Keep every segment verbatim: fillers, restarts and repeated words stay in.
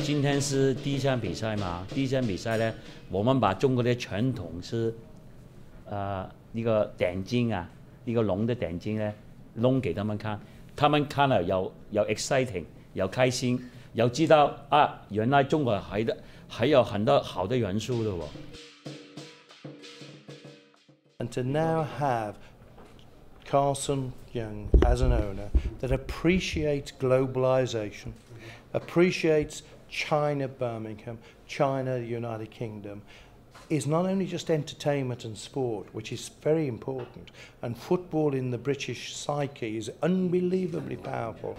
今天是第一场比赛嘛，第一场比赛呢，我们把中国的传统是，呃，一个点睛啊，一个龙的点睛呢，弄给他们看，他们看了有有 exciting， 有开心，有知道啊，原来中国还的还有很多好的元素的哦。 And to now have Carson Young as an owner that appreciates globalization, appreciates China, Birmingham, China, the United Kingdom, is not only just entertainment and sport, which is very important, and football in the British psyche is unbelievably powerful.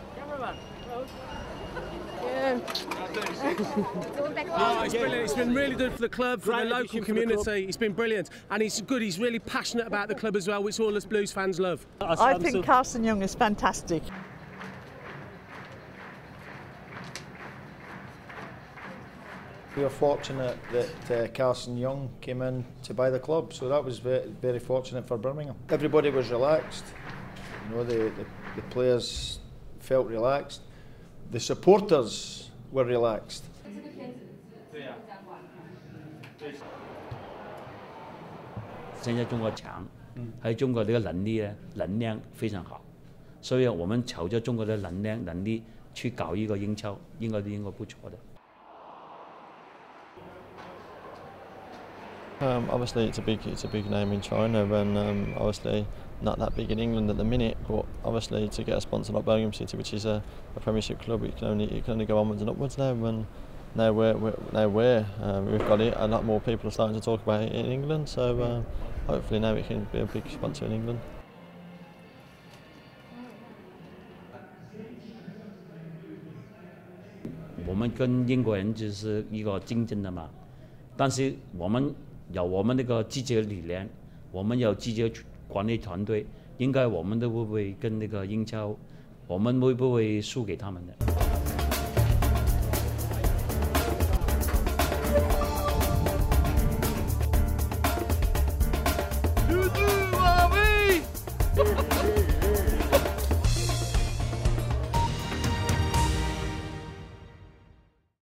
Oh, it's brilliant. It's been really good for the club, for the local community. It's been brilliant. And he's good. He's really passionate about the club as well, which all us Blues fans love. I think Carson Young is fantastic. We were fortunate that uh, Carson Young came in to buy the club, so that was very, very fortunate for Birmingham. Everybody was relaxed. You know, the, the, the players felt relaxed. The supporters were relaxed. 现在中国强，还有中国这个能力呢，能量非常好，所以我们朝着中国的能量能力去搞一个英超，应该应该不错的。 Um, obviously, it's a big, it's a big name in China, and um, obviously not that big in England at the minute. But obviously, to get a sponsor like Birmingham City, which is a, a Premiership club, it can only it can only go onwards and upwards now. And now we're, we're now we're um, we've got it. A lot more people are starting to talk about it in England. So uh, hopefully now it can be a big sponsor in England. 我们跟英国人就是一个竞争的嘛，但是我们有我们那个自己的理念，我们有自己的管理团队，应该我们都不会跟那个英超，我们会不会输给他们的？